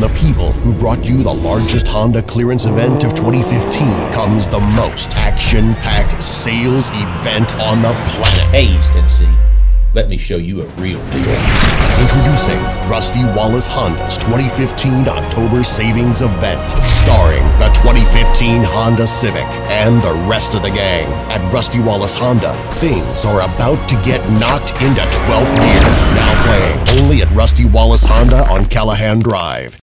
the people who brought you the largest Honda clearance event of 2015 comes the most action-packed sales event on the planet. Hey, East Tennessee, let me show you a real deal. Introducing Rusty Wallace Honda's 2015 October Savings Event, starring the 2015 Honda Civic and the rest of the gang. At Rusty Wallace Honda, things are about to get knocked into 12th gear. Now playing only at Rusty Wallace Honda on Callahan Drive.